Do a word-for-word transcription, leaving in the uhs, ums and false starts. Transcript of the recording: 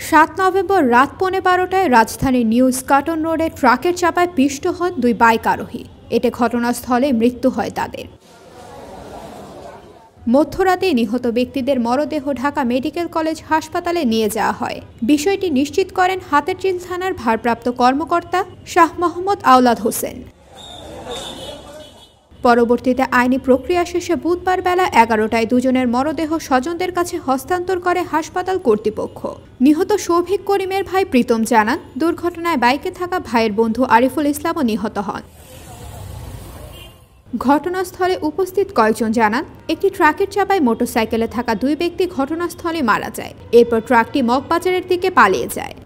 সাত নভেম্বর রাত পৌনে বারোটায় রাজধানীর নিউ স্কাটন রোডে ট্রাকের চাপায় পিষ্ট হন দুই বাইক আরোহী। এতে ঘটনাস্থলে মৃত্যু হয় তাদের। মধ্যরাতে নিহত ব্যক্তিদের মরদেহ ঢাকা মেডিকেল কলেজ হাসপাতালে নিয়ে যাওয়া হয়। বিষয়টি নিশ্চিত করেন হাতিরঝিল থানার ভারপ্রাপ্ত কর্মকর্তা শাহ মোহাম্মদ আওলাদ হোসেন। পরবর্তীতে আইনি প্রক্রিয়া শেষে বুধবার বেলা এগারোটায় দুজনের মরদেহ স্বজনদের কাছে হস্তান্তর করে হাসপাতাল কর্তৃপক্ষ। নিহত শৌভিক করিমের ভাই প্রীতম জানান, দুর্ঘটনায় বাইকে থাকা ভাইয়ের বন্ধু আরিফুল ইসলামও নিহত হন। ঘটনাস্থলে উপস্থিত কয়েকজন জানান, একটি ট্রাকের চাপায় মোটরসাইকেলে থাকা দুই ব্যক্তি ঘটনাস্থলে মারা যায়। এরপর ট্রাকটি মগবাজারের দিকে পালিয়ে যায়।